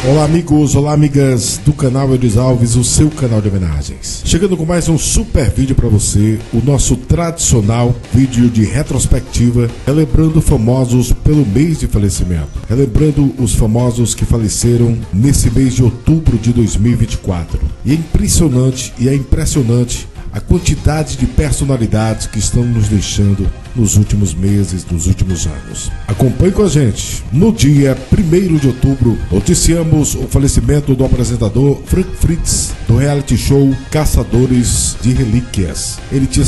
Olá amigos, olá amigas do canal Elis Alves, o seu canal de homenagens. Chegando com mais um super vídeo para você, o nosso tradicional vídeo de retrospectiva, relembrando famosos pelo mês de falecimento. Relembrando os famosos que faleceram nesse mês de outubro de 2024. E é impressionante a quantidade de personalidades que estão nos deixando nos últimos meses, nos últimos anos. Acompanhe com a gente. No dia 1º de outubro, noticiamos o falecimento do apresentador Frank Fritz, do reality show Caçadores de Relíquias. Ele tinha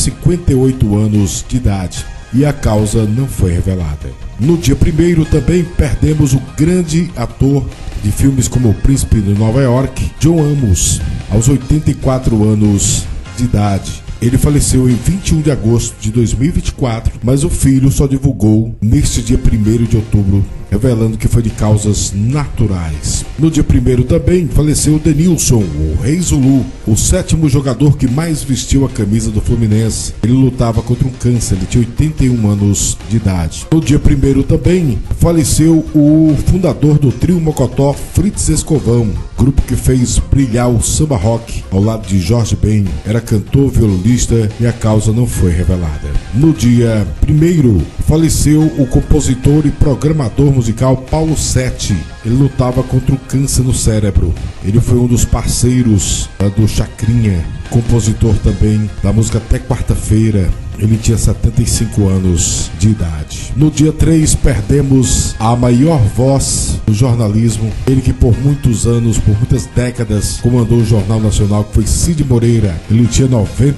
58 anos de idade e a causa não foi revelada. No dia 1º também perdemos o grande ator de filmes como O Príncipe de Nova York, John Amos, aos 84 anos de idade. Ele faleceu em 21 de agosto de 2024, mas o filho só divulgou neste dia 1º de outubro, revelando que foi de causas naturais. No dia 1º também faleceu Denilson, o Rei Zulu, o 7º jogador que mais vestiu a camisa do Fluminense. Ele lutava contra um câncer, ele tinha 81 anos de idade. No dia 1º também faleceu o fundador do trio Mocotó, Fritz Escovão, grupo que fez brilhar o samba rock ao lado de Jorge Ben. Era cantor, violonista e a causa não foi revelada. No dia 1º faleceu o compositor e programador musical Paulo Sete. Ele lutava contra o câncer no cérebro. Ele foi um dos parceiros do Chacrinha, compositor também da música Até Quarta-feira. Ele tinha 75 anos de idade. No dia 3 perdemos a maior voz do jornalismo, ele que por muitos anos, por muitas décadas comandou o Jornal Nacional, que foi Cid Moreira. Ele tinha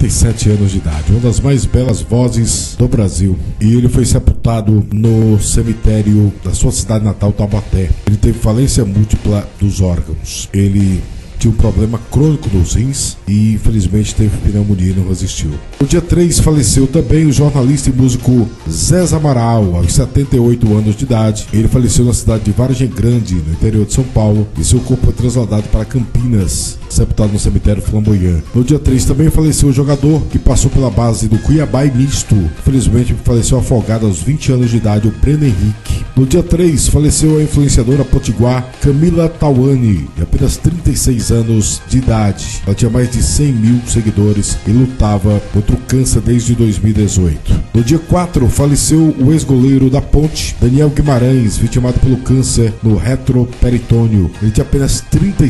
97 anos de idade, uma das mais belas vozes do Brasil. E ele foi sepultado no cemitério da sua cidade natal, Taubaté. Ele teve falência múltipla dos órgãos. Ele tinha um problema crônico nos rins e infelizmente teve pneumonia e não resistiu. No dia 3 faleceu também o jornalista e músico Zé Amaral, aos 78 anos de idade. Ele faleceu na cidade de Vargem Grande, no interior de São Paulo, e seu corpo foi trasladado para Campinas, sepultado no cemitério Flamboyant. No dia 3 também faleceu o jogador que passou pela base do Cuiabá e Misto. Infelizmente faleceu afogado aos 20 anos de idade, o Breno Henrique. No dia 3 faleceu a influenciadora potiguar Camila Tauane, de apenas 36 anos de idade. Ela tinha mais de 100 mil seguidores e lutava contra o câncer desde 2018. No dia 4 faleceu o ex-goleiro da Ponte, Daniel Guimarães, vitimado pelo câncer no retroperitônio. Ele tinha apenas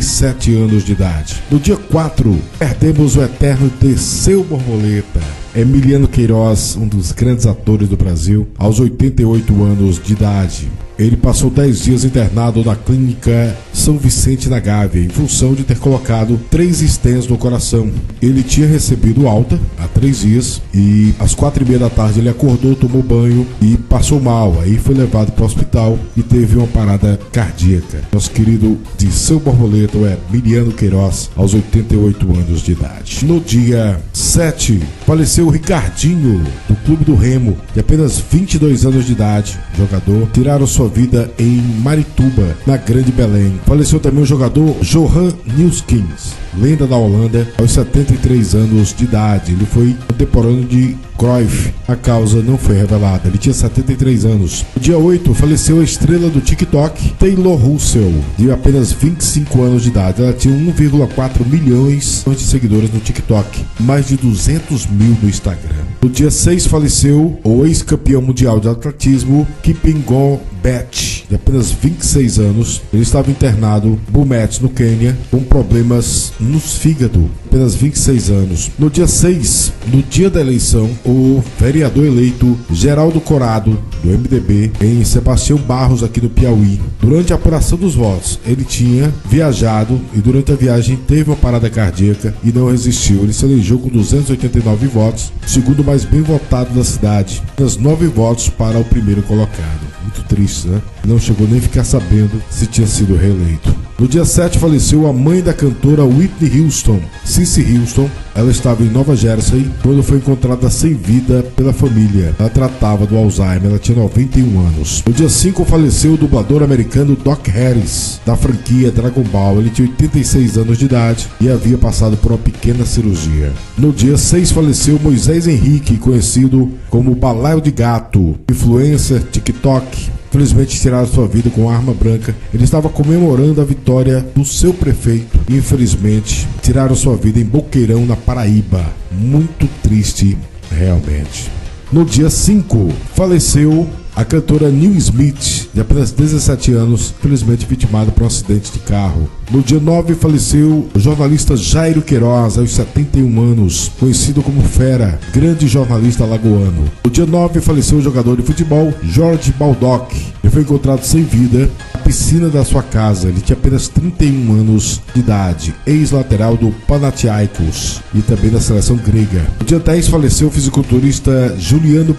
37 anos de idade. No dia 4 perdemos o eterno Desceu Borboleta, Emiliano Queiroz, um dos grandes atores do Brasil, aos 88 anos de idade. Ele passou 10 dias internado na clínica São Vicente na Gávea, em função de ter colocado 3 stents no coração. Ele tinha recebido alta há 3 dias e às 4h30 da tarde ele acordou, tomou banho e passou mal. Aí foi levado para o hospital e teve uma parada cardíaca. Nosso querido Desceu Borboleta, Emiliano Queiroz, aos 88 anos de idade. No dia 7, faleceu o Ricardinho, do Clube do Remo, de apenas 22 anos de idade, jogador. Tiraram sua vida em Marituba, na Grande Belém. Faleceu também o jogador Johan Nieuwskens, lenda da Holanda, aos 73 anos de idade. Ele foi contemporâneo de Cruyff. A causa não foi revelada. Ele tinha 73 anos. No dia 8, faleceu a estrela do TikTok, Taylor Russell, de apenas 25 anos de idade. Ela tinha 1,4 milhões de seguidores no TikTok, mais de 200 mil no Instagram. No dia 6, faleceu o ex-campeão mundial de atletismo, Kipyegon Bett, de apenas 26 anos. Ele estava internado em Bomet, no Quênia, com problemas nos fígados, apenas 26 anos. No dia 6, no dia da eleição, o vereador eleito Geraldo Corrado, do MDB, em Sebastião Barros, aqui no Piauí. Durante a apuração dos votos, ele tinha viajado e durante a viagem teve uma parada cardíaca e não resistiu. Ele se elegeu com 289 votos, o segundo mais bem votado da cidade, apenas 9 votos para o primeiro colocado. Muito triste, né? Não chegou nem a ficar sabendo se tinha sido reeleito. No dia 7 faleceu a mãe da cantora Whitney Houston, Cissy Houston. Ela estava em Nova Jersey quando foi encontrada sem vida pela família. Ela tratava do Alzheimer, ela tinha 91 anos. No dia 5 faleceu o dublador americano Doc Harris, da franquia Dragon Ball. Ele tinha 86 anos de idade e havia passado por uma pequena cirurgia. No dia 6 faleceu Moisés Henrique, conhecido como Balaio de Gato, influencer, TikTok, Infelizmente tiraram sua vida com arma branca. Ele estava comemorando a vitória do seu prefeito e infelizmente tiraram sua vida em Boqueirão, na Paraíba. Muito triste, realmente. No dia 5, faleceu a cantora Neil Smith, de apenas 17 anos, felizmente vitimada por um acidente de carro. No dia 9, faleceu o jornalista Jairo Queiroz, aos 71 anos, conhecido como Fera, grande jornalista alagoano. No dia 9, faleceu o jogador de futebol Jorge Baldock. Ele foi encontrado sem vida na piscina da sua casa. Ele tinha apenas 31 anos de idade, ex-lateral do Panathinaikos e também da seleção grega. No dia 10, faleceu o fisiculturista Juliano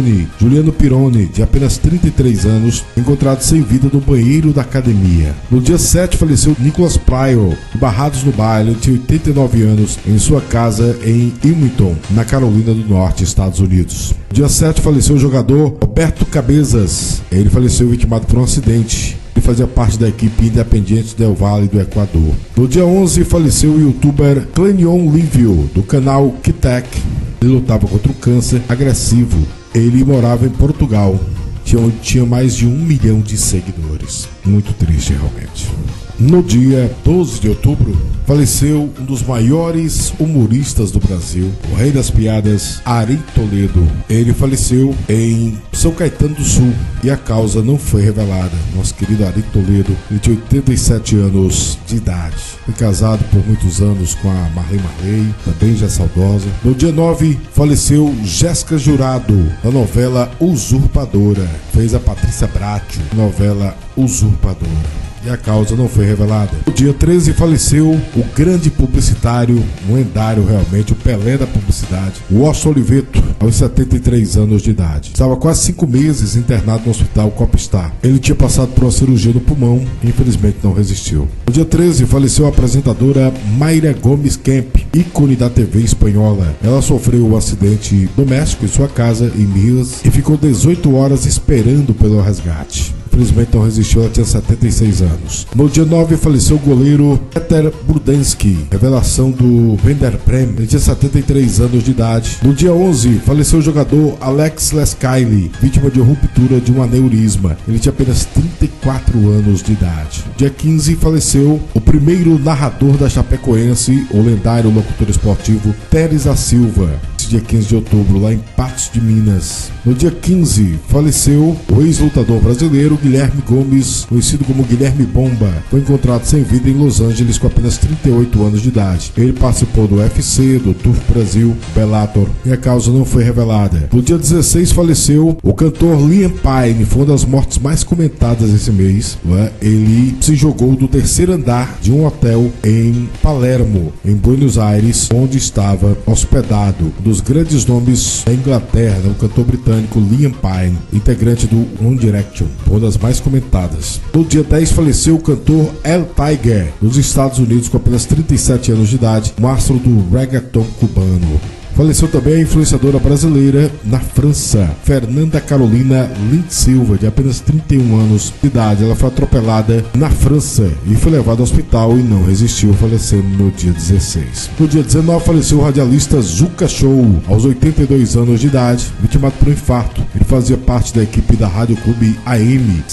Pironi, de apenas 33 anos, encontrado sem vida no banheiro da academia. No dia 7, faleceu Nicholas Pryor, de Barrados no Baile, de 89 anos, em sua casa em Wilmington, na Carolina do Norte, Estados Unidos. No dia 7, faleceu o jogador Roberto Cabezas. Ele faleceu vitimado por um acidente. Ele fazia parte da equipe Independiente del Valle do Equador. No dia 11, faleceu o youtuber Clenion Livio, do canal Kitec. Ele lutava contra o câncer agressivo. Ele morava em Portugal. Tinha mais de 1 milhão de seguidores. Muito triste, realmente. No dia 12 de outubro, faleceu um dos maiores humoristas do Brasil, o rei das piadas, Ari Toledo. Ele faleceu em São Caetano do Sul e a causa não foi revelada. Nosso querido Ari Toledo, ele tinha 87 anos de idade. Foi casado por muitos anos com a Marley, também já saudosa. No dia 9, faleceu Jéssica Jurado, da novela Usurpadora. Fez a Patrícia Bracho, novela Usurpadora. E a causa não foi revelada. No dia 13, faleceu o grande publicitário, um lendário realmente, o Pelé da publicidade, o Osso Oliveto, aos 73 anos de idade. Estava quase 5 meses internado no hospital Copstar. Ele tinha passado por uma cirurgia no pulmão e infelizmente não resistiu. No dia 13, faleceu a apresentadora Mayra Gomes Kemp, ícone da TV espanhola. Ela sofreu um acidente doméstico em sua casa, em Milas, e ficou 18 horas esperando pelo resgate. Infelizmente não resistiu, ela tinha 76 anos. No dia 9, faleceu o goleiro Peter Burdenski, revelação do Werder Bremen. Ele tinha 73 anos de idade. No dia 11, faleceu o jogador Alex Lescaile, vítima de ruptura de um aneurisma. Ele tinha apenas 34 anos de idade. No dia 15, faleceu o primeiro narrador da Chapecoense, o lendário locutor esportivo Teres da Silva. Dia 15 de outubro, lá em Patos de Minas. No dia 15, faleceu o ex-lutador brasileiro Guilherme Gomes, conhecido como Guilherme Bomba. Foi encontrado sem vida em Los Angeles com apenas 38 anos de idade. Ele participou do UFC, do Turf Brasil, Bellator, e a causa não foi revelada. No dia 16, faleceu o cantor Liam Payne. Foi uma das mortes mais comentadas esse mês. Ele se jogou do 3º andar de um hotel em Palermo, em Buenos Aires, onde estava hospedado dos grandes nomes da Inglaterra, o cantor britânico Liam Payne, integrante do One Direction, uma das mais comentadas. No dia 10, faleceu o cantor El Tiger, dos Estados Unidos, com apenas 37 anos de idade, mastro do reggaeton cubano. Faleceu também a influenciadora brasileira na França, Fernanda Carolina Lind Silva, de apenas 31 anos de idade. Ela foi atropelada na França e foi levada ao hospital e não resistiu, falecendo no dia 16. No dia 19, faleceu o radialista Zuka Show, aos 82 anos de idade, vitimado por um infarto. Ele fazia parte da equipe da Rádio Clube AM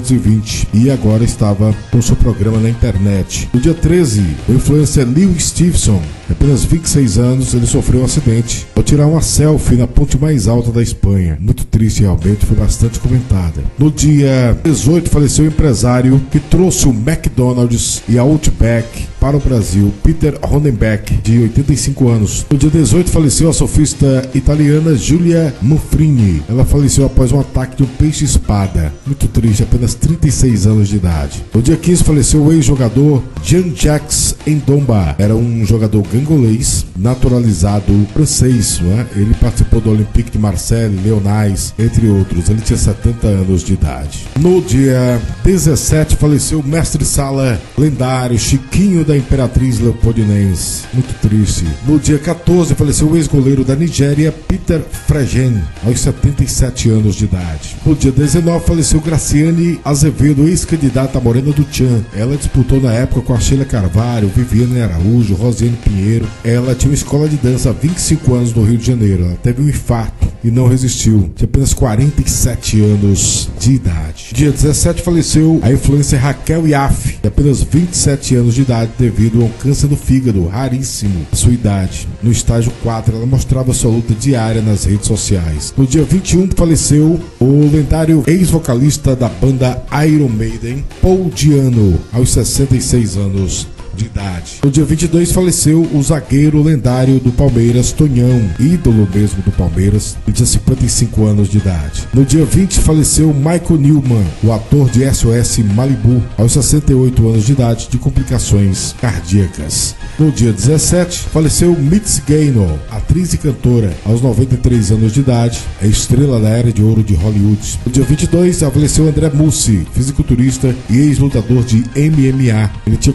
720 e agora estava com seu programa na internet. No dia 13, o influencer Lil Stevenson, de apenas 26 anos, ele sofreu um acidente ao tirar uma selfie na ponte mais alta da Espanha. Muito triste, realmente, foi bastante comentada. No dia 18, faleceu o empresário que trouxe o McDonald's e a Outback para o Brasil, Peter Ronenbeck, de 85 anos. No dia 18, faleceu a sofista italiana Giulia Manfrini. Ela faleceu após um ataque de um peixe-espada. Muito triste, apenas 36 anos de idade. No dia 15, faleceu o ex-jogador Jean-Jacques Ndomba. Era um jogador gangolês, naturalizado francês, não é? Ele participou do Olympique de Marseille, Lyonnais, entre outros. Ele tinha 70 anos de idade. No dia 17, faleceu o mestre-sala lendário Chiquinho da Imperatriz Leopoldinense. Muito triste. No dia 14 faleceu o ex-goleiro da Nigéria, Peter Fregen, aos 77 anos de idade. No dia 19 faleceu Graciane Azevedo, ex-candidata à Morena do Tchan. Ela disputou na época com a Sheila Carvalho, Viviane Araújo, Rosiane Pinheiro. Ela tinha uma escola de dança há 25 anos no Rio de Janeiro. Ela teve um infarto e não resistiu. Tinha apenas 47 anos de idade. Dia 17 faleceu a influencer Raquel Iaf, de apenas 27 anos de idade, devido a um câncer do fígado raríssimo à sua idade. No estágio 4, ela mostrava sua luta diária nas redes sociais. No dia 21 faleceu o lendário ex-vocalista da banda Iron Maiden, Paul Di'Anno, aos 66 anos de idade. No dia 22 faleceu o zagueiro lendário do Palmeiras, Tonhão, ídolo mesmo do Palmeiras, ele tinha 55 anos de idade. No dia 20 faleceu Michael Newman, o ator de SOS Malibu, aos 68 anos de idade, de complicações cardíacas. No dia 17 faleceu Mitzi Gaynor, atriz e cantora, aos 93 anos de idade, é estrela da era de ouro de Hollywood. No dia 22 faleceu André Mussi, fisiculturista e ex-lutador de MMA. Ele tinha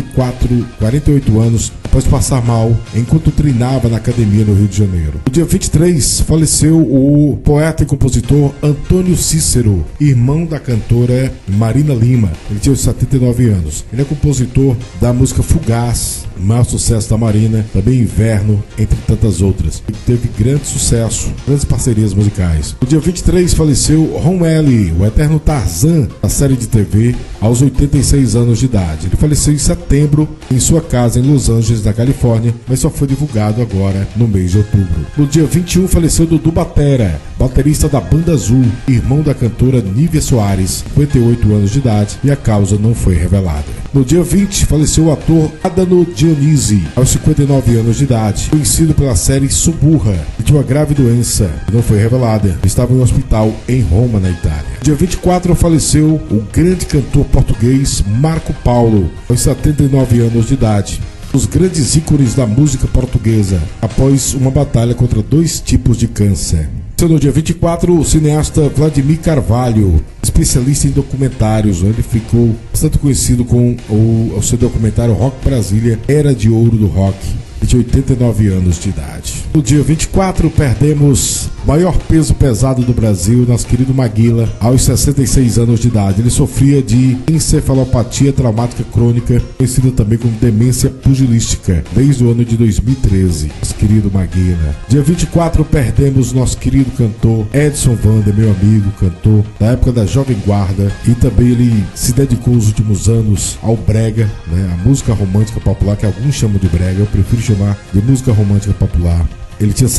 48 anos, após passar mal enquanto treinava na academia no Rio de Janeiro. No dia 23 faleceu o poeta e compositor Antônio Cícero, irmão da cantora Marina Lima. Ele tinha 79 anos. Ele é compositor da música Fugaz, o maior sucesso da Marina, também Inverno, entre tantas outras. Ele teve grande sucesso, grandes parcerias musicais. No dia 23 faleceu Ron L., o eterno Tarzan da série de TV, aos 86 anos de idade. Ele faleceu em setembro em sua casa em Los Angeles, na Califórnia, mas só foi divulgado agora no mês de outubro. No dia 21 faleceu Dudu Batera, baterista da Banda Azul, irmão da cantora Nívia Soares, 58 anos de idade, e a causa não foi revelada. No dia 20 faleceu o ator Adano Dionisi, aos 59 anos de idade, conhecido pela série Suburra, que tinha uma grave doença que não foi revelada. Ele estava em um hospital em Roma, na Itália. No dia 24 faleceu o grande cantor português Marco Paulo, aos 79 anos de idade. Os grandes ícones da música portuguesa, após uma batalha contra 2 tipos de câncer. No dia 24, o cineasta Vladimir Carvalho, especialista em documentários, ele ficou bastante conhecido com o seu documentário Rock Brasília, Era de Ouro do Rock. Ele tinha 89 anos de idade. No dia 24, perdemos o maior peso pesado do Brasil, nosso querido Maguila, aos 66 anos de idade. Ele sofria de encefalopatia traumática crônica, conhecida também como demência pugilística, desde o ano de 2013. Nosso querido Maguila. Dia 24, perdemos nosso querido cantor Edson Vander, meu amigo, cantor da época da Jovem Guarda, e também ele se dedicou os últimos anos ao brega, né, a música romântica popular, que alguns chamam de brega, eu prefiro chamar de música romântica popular. Ele tinha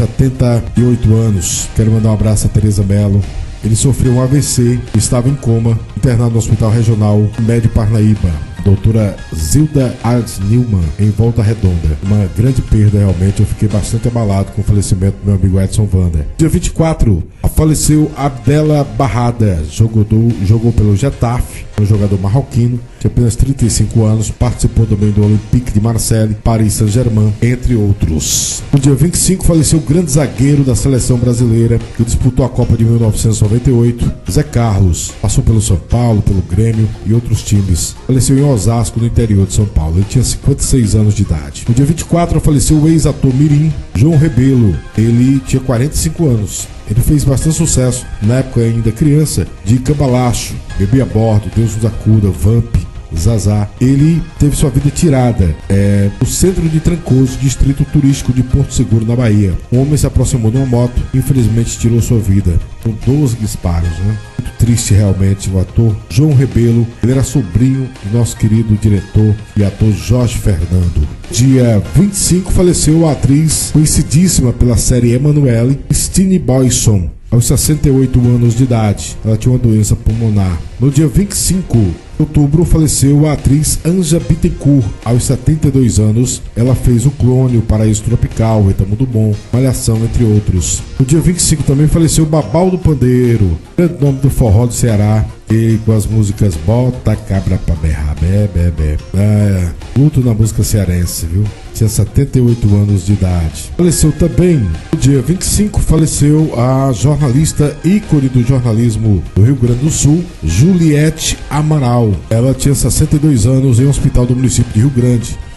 78 anos. Quero mandar um abraço a Tereza Mello. Ele sofreu um AVC e estava em coma, internado no Hospital Regional Médio Parnaíba. Doutora Zilda Arts Newman, em Volta Redonda. Uma grande perda, realmente. Eu fiquei bastante abalado com o falecimento do meu amigo Edson Vander. Dia 24, faleceu Abdella Barrada, jogou pelo Getafe, um jogador marroquino, tinha apenas 35 anos, participou também do Olympique de Marseille, Paris Saint-Germain, entre outros. No dia 25 faleceu o grande zagueiro da seleção brasileira, que disputou a Copa de 1998, Zé Carlos, passou pelo São Paulo, pelo Grêmio e outros times. Faleceu em Osasco, no interior de São Paulo. Ele tinha 56 anos de idade. No dia 24 faleceu o ex-ator mirim, João Rebelo. Ele tinha 45 anos. Ele fez bastante sucesso na época ainda criança, de Cambalacho, Bebê a Bordo, Deus nos acuda, Vamp, Zazá. Ele teve sua vida tirada no centro de Trancoso, distrito turístico de Porto Seguro, na Bahia. Um homem se aproximou de uma moto e infelizmente tirou sua vida, com 12 disparos, né? Muito triste realmente. O ator João Rebelo, ele era sobrinho do nosso querido diretor e ator Jorge Fernando. Dia 25 faleceu a atriz conhecidíssima pela série Emanuele, Stine Boyson, aos 68 anos de idade. Ela tinha uma doença pulmonar. No dia 25 de outubro faleceu a atriz Anja Bittencourt, aos 72 anos. Ela fez O Clone, O Paraíso Tropical, Retamo do Bom, Malhação, entre outros. No dia 25 também faleceu Babal do Pandeiro, grande nome do forró do Ceará, e com as músicas Bota Cabra pra Berrar, Bé. Luto na música cearense, viu? Tinha 78 anos de idade. Faleceu também, no dia 25, faleceu a jornalista ícone do jornalismo do Rio Grande do Sul, Juliette Amaral. Ela tinha 62 anos em um hospital do município de Rio Grande.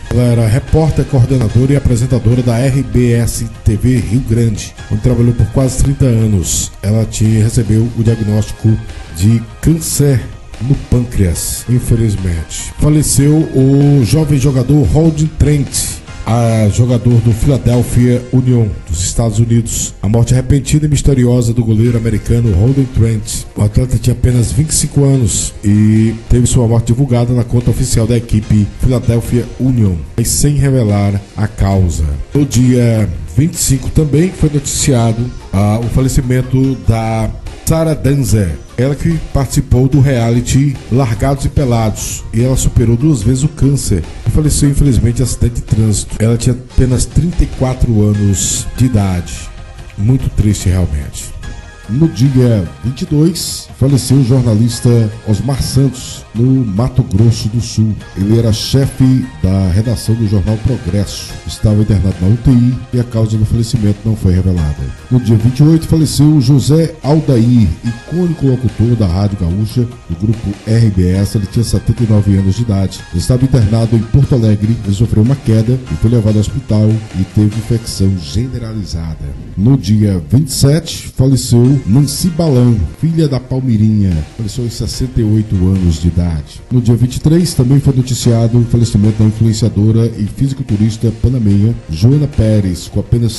Ela era repórter, coordenadora e apresentadora da RBS TV Rio Grande, onde trabalhou por quase 30 anos. Ela recebeu o diagnóstico de câncer no pâncreas, infelizmente. Faleceu o jovem jogador Holden Trent, jogador do Philadelphia Union dos Estados Unidos. A morte repentina e misteriosa do goleiro americano Holden Trent. O atleta tinha apenas 25 anos e teve sua morte divulgada na conta oficial da equipe Philadelphia Union, mas sem revelar a causa. No dia 25 também foi noticiado o falecimento da Sarah Dancer, ela que participou do reality Largados e Pelados, e ela superou 2 vezes o câncer e faleceu infelizmente em acidente de trânsito. Ela tinha apenas 34 anos de idade. Muito triste realmente. No dia 22, faleceu o jornalista Osmar Santos, no Mato Grosso do Sul. Ele era chefe da redação do jornal Progresso. Estava internado na UTI e a causa do falecimento não foi revelada. No dia 28, faleceu José Aldair, icônico locutor da Rádio Gaúcha, do grupo RBS. Ele tinha 79 anos de idade. Ele estava internado em Porto Alegre. Ele sofreu uma queda e foi levado ao hospital e teve infecção generalizada. No dia 27, faleceu Nancy Balão, filha da Palmirinha, faleceu aos 68 anos de idade. No dia 23 também foi noticiado o falecimento da influenciadora e fisiculturista panamenha Joana Pérez, com apenas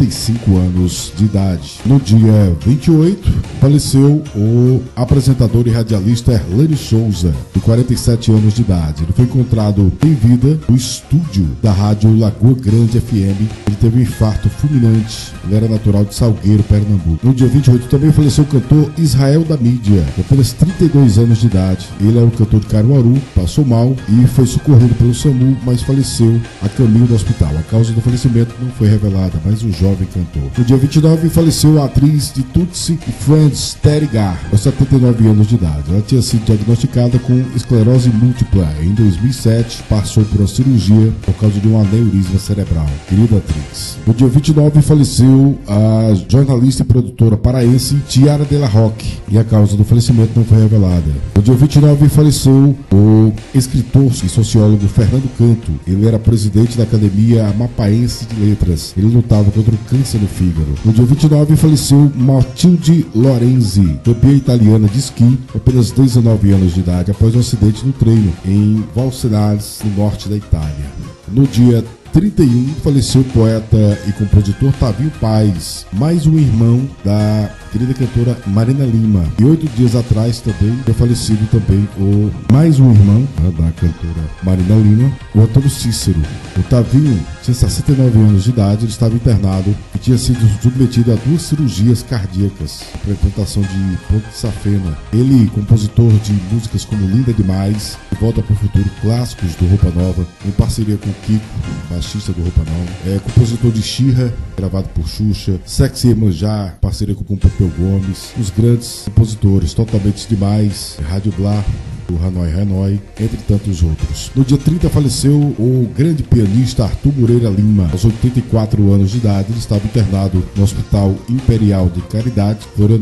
35 anos de idade. No dia 28 faleceu o apresentador e radialista Erlânio Souza, de 47 anos de idade. Ele foi encontrado em vida no estúdio da rádio Lagoa Grande FM. Ele teve um infarto fulminante. Ele era natural de Salgueiro, Pernambuco. No dia 28 também faleceu o cantor Israel da Mídia, com apenas 32 anos de idade. Ele era um cantor de Caruaru, passou mal e foi socorrido pelo SAMU, mas faleceu a caminho do hospital. A causa do falecimento não foi revelada, mas um jovem cantor. No dia 29 faleceu a atriz de Tootsie e Friends, Teri Garr, aos 79 anos de idade. Ela tinha sido diagnosticada com esclerose múltipla. Em 2007 passou por uma cirurgia por causa de um aneurisma cerebral. Querida atriz. No dia 29 faleceu a jornalista e produtora paraense Tiara de la Roque, e a causa do falecimento não foi revelada. No dia 29 faleceu o escritor e sociólogo Fernando Canto. Ele era presidente da Academia Amapaense de Letras. Ele lutava contra o câncer no fígado. No dia 29 faleceu Matilde Lorenzi, campeã italiana de esqui, com apenas 19 anos de idade, após um acidente no treino em Valsenares, no norte da Itália. No dia 31 faleceu o poeta e compositor Tavinho Paz, mais um irmão da querida cantora Marina Lima. E 8 dias atrás também foi falecido também mais um irmão da cantora Marina Lima, o Antônio Cícero. O Tavinho tinha 69 anos de idade, ele estava internado e tinha sido submetido a 2 cirurgias cardíacas para implantação de ponto de safena. Ele, compositor de músicas como Linda Demais, Volta para o Futuro, clássicos do Roupa Nova, em parceria com o Kiko, baixista do Roupa Nova, compositor de Xirra, gravado por Xuxa, Sexy Emanjá, parceria com o Pepeu Gomes, os grandes compositores, Totalmente Demais, Rádio Blá, o Hanoi, entre tantos outros. No dia 30 faleceu o grande pianista Arthur Moreira Lima, aos 84 anos de idade. Ele estava internado no Hospital Imperial de Caridade,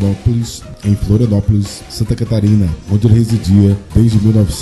em Florianópolis, Santa Catarina, onde ele residia desde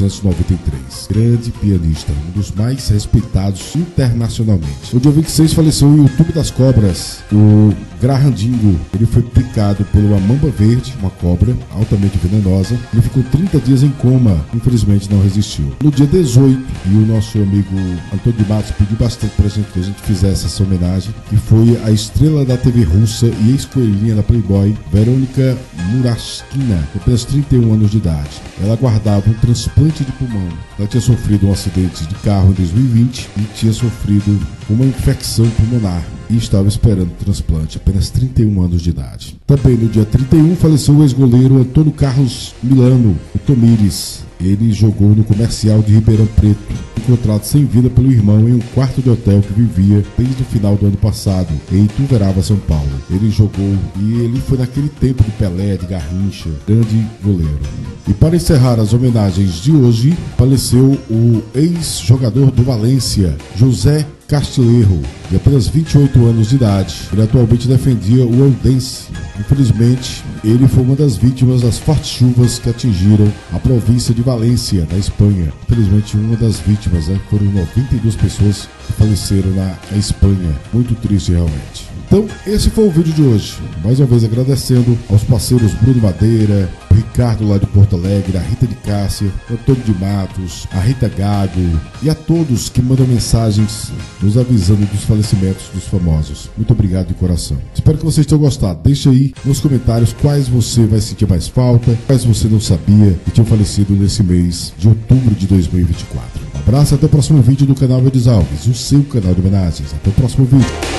1993. Grande pianista, um dos mais respeitados internacionalmente. No dia 26 faleceu o YouTube das Cobras, o Graham Dingo. Ele foi picado por uma mamba verde, uma cobra altamente venenosa. Ele ficou 30 dias em coma, infelizmente não resistiu. No dia 18, e o nosso amigo Antônio de Matos pediu bastante pra gente que a gente fizesse essa homenagem, que foi a estrela da TV russa e ex-coelhinha da Playboy, Verônica Murashkina, com apenas 31 anos de idade. Ela aguardava um transplante de pulmão. Ela tinha sofrido um acidente de carro em 2020 e tinha sofrido uma infecção pulmonar e estava esperando o transplante, apenas 31 anos de idade. Também no dia 31 faleceu o ex-goleiro Antônio Carlos Milano, o Tomires. Ele jogou no Comercial de Ribeirão Preto, encontrado sem vida pelo irmão em um quarto de hotel que vivia desde o final do ano passado, em Ituverava, São Paulo. Ele jogou e ele foi naquele tempo de Pelé, de Garrincha, grande goleiro. E para encerrar as homenagens de hoje, faleceu o ex-jogador do Valência, José Castilheiro, de apenas 28 anos de idade. Ele atualmente defendia o Ourense. Infelizmente, ele foi uma das vítimas das fortes chuvas que atingiram a província de Valência, na Espanha. Infelizmente, uma das vítimas, foram 92 pessoas que faleceram na Espanha. Muito triste, realmente. Então, esse foi o vídeo de hoje. Mais uma vez agradecendo aos parceiros Bruno Madeira, o Ricardo lá de Porto Alegre, a Rita de Cássia, o Antônio de Matos, a Rita Gago e a todos que mandam mensagens nos avisando dos falecimentos dos famosos. Muito obrigado de coração. Espero que vocês tenham gostado. Deixe aí nos comentários quais você vai sentir mais falta, quais você não sabia que tinham falecido nesse mês de outubro de 2024. Um abraço e até o próximo vídeo do canal Verdes Alves, o seu canal de homenagens. Até o próximo vídeo.